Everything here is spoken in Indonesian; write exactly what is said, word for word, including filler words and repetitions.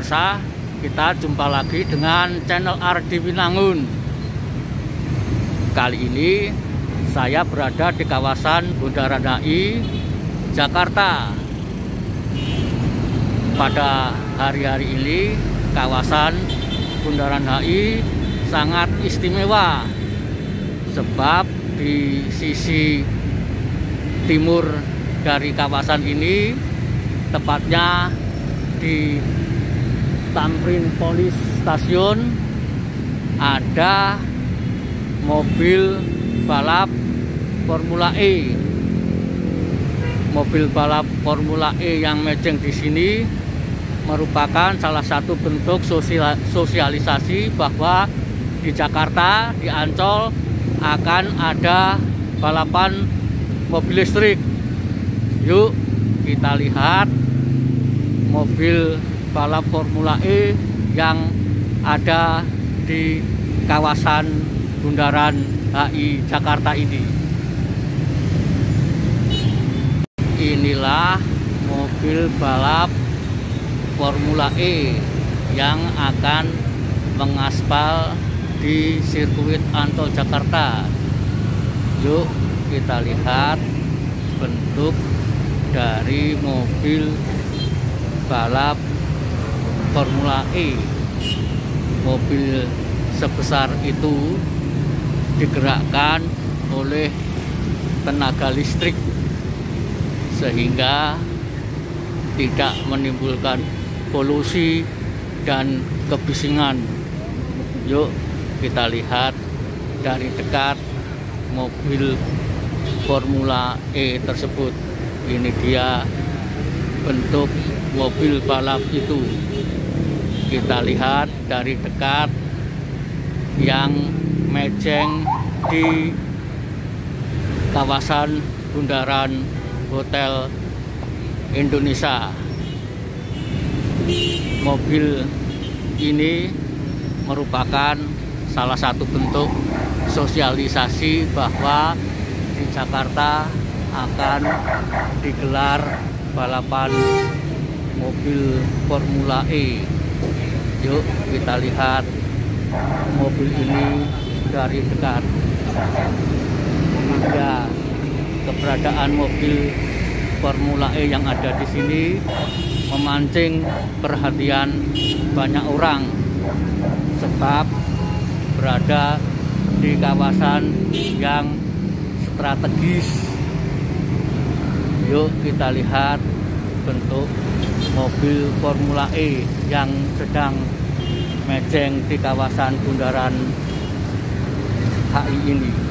biasa, kita jumpa lagi dengan channel Ardi Winangun. Kali ini saya berada di kawasan Bundaran H I, Jakarta. Pada hari-hari ini kawasan Bundaran H I sangat istimewa, sebab di sisi timur dari kawasan ini, tepatnya di Tamrin Police Station, ada mobil balap Formula E. Mobil balap Formula E yang mejeng di sini merupakan salah satu bentuk sosialisasi bahwa di Jakarta, di Ancol, akan ada balapan mobil listrik. Yuk kita lihat mobil balap Formula E yang ada di kawasan Bundaran H I Jakarta ini. Inilah mobil balap Formula E yang akan mengaspal di sirkuit Ancol Jakarta. Yuk kita lihat bentuk dari mobil balap Formula E. Mobil sebesar itu digerakkan oleh tenaga listrik sehingga tidak menimbulkan polusi dan kebisingan. Yuk kita lihat dari dekat mobil Formula E tersebut. Ini dia bentuk mobil balap itu. Kita lihat dari dekat yang mejeng di kawasan Bundaran Hotel Indonesia. Mobil ini merupakan salah satu bentuk sosialisasi bahwa di Jakarta akan digelar balapan mobil Formula E. Yuk kita lihat mobil ini dari dekat. Ya, keberadaan mobil Formula E yang ada di sini memancing perhatian banyak orang, sebab berada di kawasan yang strategis. Yuk kita lihat bentuk mobil Formula E yang sedang mejeng di kawasan Bundaran H I ini.